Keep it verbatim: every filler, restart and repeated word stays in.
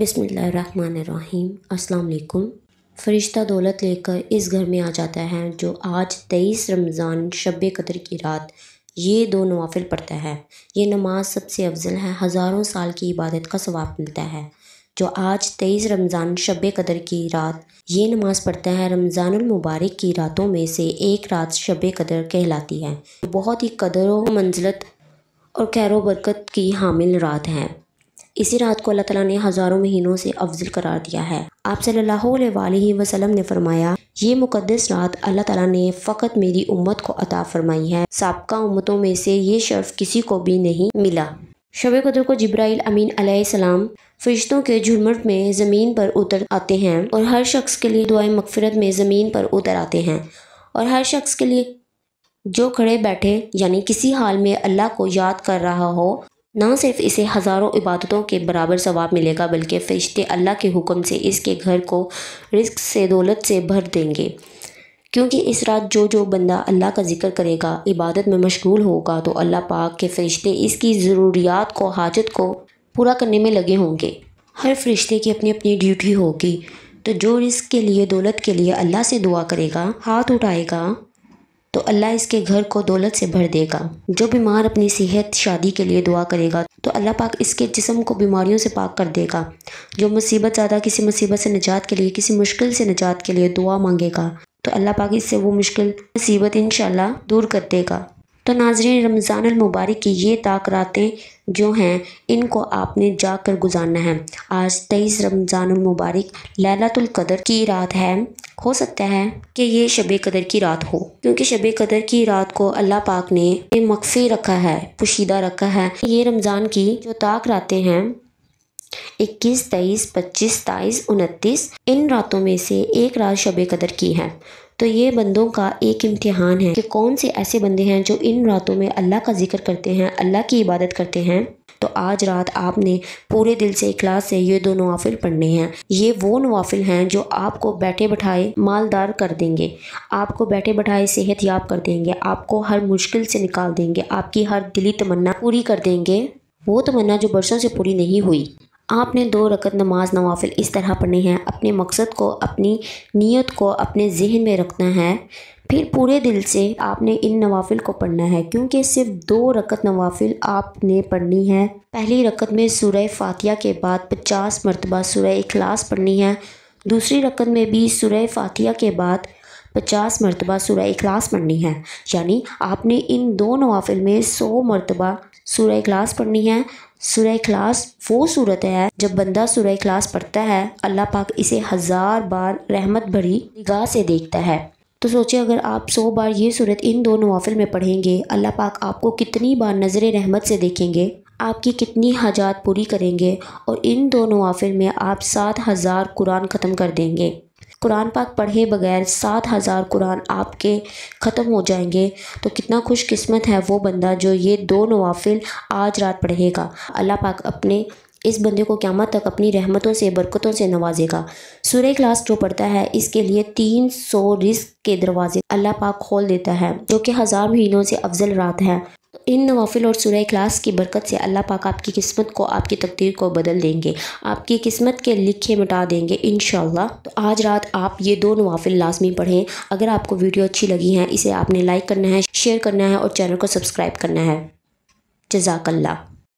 बिस्मिल्लाहिर्रहमानिर्रहीम। अस्सलाम वालेकुम। फ़रिश्ता दौलत लेकर इस घर में आ जाता है जो आज तेईस रमज़ान शब कदर की रात ये दो नवाफिल पढ़ता है। ये नमाज सबसे अफजल है, हज़ारों साल की इबादत का सवाब मिलता है। जो आज तेईस रमज़ान शब कदर की रात ये नमाज पढ़ता है, रमज़ानुल मुबारक की रातों में से एक रात शब कदर कहलाती है। बहुत ही कदर व मंज़िलत और खैर व बरकत की हामिल रात है। इसी रात को अल्लाह ताला ने हज़ारों महीनों से अफजल करार दिया है। आप सल्लल्लाहु अलैहि वसल्लम ने फरमाया, ये मुक़द्दस रात अल्लाह ताला ने फ़कत मेरी उम्मत को अता फरमाई है, साबका उम्मतों में से ये शर्फ किसी को भी नहीं मिला। शब कदर को जिब्राइल अमीन अलैहिस्सलाम फरिश्तों के झुरमुट में ज़मीन पर उतर आते हैं और हर शख्स के लिए दुआए मग़फ़िरत में ज़मीन पर उतर आते हैं और हर शख्स के लिए जो खड़े बैठे यानी किसी हाल में अल्लाह को याद कर रहा हो, ना सिर्फ इसे हज़ारों इबादतों के बराबर सवाब मिलेगा बल्कि फ़रिश्ते अल्लाह के हुक्म से इसके घर को रिज़्क़ से दौलत से भर देंगे। क्योंकि इस रात जो जो बंदा अल्लाह का ज़िक्र करेगा, इबादत में मशगूल होगा, तो अल्लाह पाक के फ़रिश्ते इसकी ज़रूरियात को हाजत को पूरा करने में लगे होंगे। हर फ़रिश्ते की अपनी अपनी ड्यूटी होगी। तो जो रिज़्क़ के लिए दौलत के लिए अल्लाह से दुआ करेगा, हाथ उठाएगा, तो अल्लाह इसके घर को दौलत से भर देगा। जो बीमार अपनी सेहत शादी के लिए दुआ करेगा तो अल्लाह पाक इसके जिस्म को बीमारियों से पाक कर देगा। जो मुसीबत ज़्यादा किसी मुसीबत से निजात के लिए, किसी मुश्किल से निजात के लिए दुआ मांगेगा तो अल्लाह पाक इससे वो मुश्किल मुसीबत इंशाअल्लाह दूर कर देगा। तो नाज़रीन, रमज़ानुल मुबारक की ये ताक रातें जो हैं इनको आपने जाकर गुजारना है। आज तेईस रमज़ानुल मुबारक लैलतुल कदर की रात है। हो सकता है कि ये शब कदर की रात हो, क्योंकि शब कदर की रात को अल्लाह पाक ने मख्फी रखा है, पोशीदा रखा है। ये रमज़ान की जो ताक रातें हैं इक्कीस, तेईस, पच्चीस, सताईस, उनतीस, इन रातों में से एक रात शब कदर की है। तो ये बंदों का एक इम्तिहान है कि कौन से ऐसे बंदे हैं जो इन रातों में अल्लाह का जिक्र करते हैं, अल्लाह की इबादत करते हैं। तो आज रात आपने पूरे दिल से इखलास से ये दो नवाफिल पढ़ने हैं। ये वो नवाफिल हैं जो आपको बैठे बैठाए मालदार कर देंगे, आपको बैठे बैठाए सेहत याब कर देंगे, आपको हर मुश्किल से निकाल देंगे, आपकी हर दिली तमन्ना पूरी कर देंगे, वो तमन्ना जो बरसों से पूरी नहीं हुई। आपने दो रकत नमाज नवाफिल इस तरह पढ़ने हैं, अपने मकसद को, अपनी नीयत को अपने जहन में रखना है। फिर पूरे दिल से आपने इन नवाफिल को पढ़ना है, क्योंकि सिर्फ दो रकत नवाफिल आपने पढ़नी है। पहली रकत में सूरह फातिहा के बाद पचास मरतबा सूरह इखलास पढ़नी है। दूसरी रकत में भी सूरह फातिहा के बाद पचास मरतबा सूरह इखलास पढ़नी है। यानी आपने इन दो नवाफिल में सौ मरतबा सूरह इखलास पढ़नी है। सूरह इखलास वो सूरत है जब बंदा सूरह इखलास पढ़ता है अल्लाह पाक इसे हज़ार बार रहमत भरी निगाह से देखता है। तो सोचिए, अगर आप सौ बार ये सूरत इन दो नवाफिल में पढ़ेंगे, अल्लाह पाक आपको कितनी बार नज़र रहमत से देखेंगे, आपकी कितनी हाजात पूरी करेंगे। और इन दो नवाफिल में आप सात हज़ार कुरान ख़त्म कर देंगे। कुरान पाक पढ़े बगैर सात हज़ार कुरान आपके ख़त्म हो जाएंगे। तो कितना खुशकिस्मत है वो बंदा जो ये दो नवाफिल आज रात पढ़ेगा। अल्लाह पाक अपने इस बंदे को क़यामत तक अपनी रहमतों से, बरकतों से नवाजेगा। सूरह इखलास जो पढ़ता है इसके लिए तीन सौ रिज़्क़ के दरवाजे अल्लाह पाक खोल देता है, जो कि हज़ार महीनों से अफजल रात है। इन नवाफिल और सूरह इखलास की बरकत से अल्लाह पाक आपकी किस्मत को, आपकी तकदीर को बदल देंगे, आपकी किस्मत के लिखे मिटा देंगे इंशाअल्लाह। तो आज रात आप ये दो नवाफिल लाजमी पढ़ें। अगर आपको वीडियो अच्छी लगी है, इसे आपने लाइक करना है, शेयर करना है और चैनल को सब्सक्राइब करना है। जज़ाकल्लाह।